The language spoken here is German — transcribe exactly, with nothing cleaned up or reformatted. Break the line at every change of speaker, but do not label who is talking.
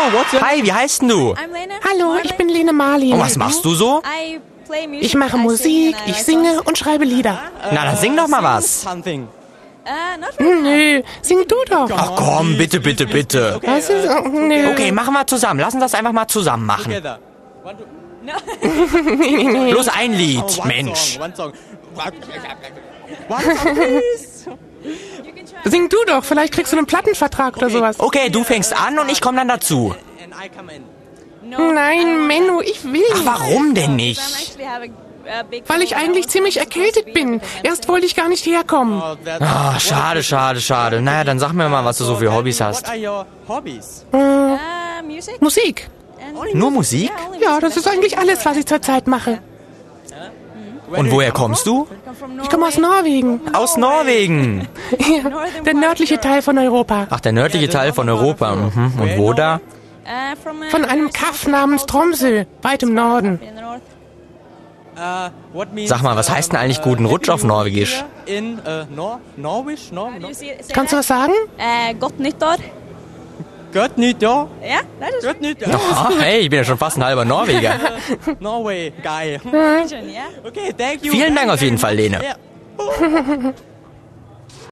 Hi, wie heißt denn du?
Hallo, ich bin Lene Marlin.
Und was machst du so?
Ich mache Musik, ich singe und schreibe Lieder.
Na, dann sing doch mal was.
Nö, sing du doch.
Ach komm, bitte, bitte, bitte.
Was ist, oh, nö.
Okay, machen wir zusammen. Lass uns das einfach mal zusammen machen. Bloß ein Lied, Mensch.
Sing du doch, vielleicht kriegst du einen Plattenvertrag oder sowas.
Okay, du fängst an und ich komme dann dazu.
Nein, Menno, ich will
Ach,
nicht.
warum denn nicht?
Weil ich eigentlich ziemlich erkältet bin. Erst wollte ich gar nicht herkommen.
Ah, schade, schade, schade. Naja, dann sag mir mal, was du so für Hobbys hast.
Äh, Musik.
Nur Musik?
Ja, das ist eigentlich alles, was ich zurzeit mache.
Und woher kommst du?
Ich komme aus Norwegen.
Aus Norwegen.
Ja, der nördliche Teil von Europa.
Ach, der nördliche Teil von Europa. Mhm. Und wo da?
Von einem Kaff namens Tromsø, weit im Norden.
Sag mal, was heißt denn eigentlich guten Rutsch auf Norwegisch?
Kannst du was sagen?
Eh, godt nyttår.
Godt nyttår.
Ja, det er det.
Godt nyttår.
Ach, hey, ich bin ja schon fast ein halber Norweger.
Norway guy.
Skjønner jeg.
Okay, thank you.
Vielen Dank auf jeden Fall, Lene.
Ja.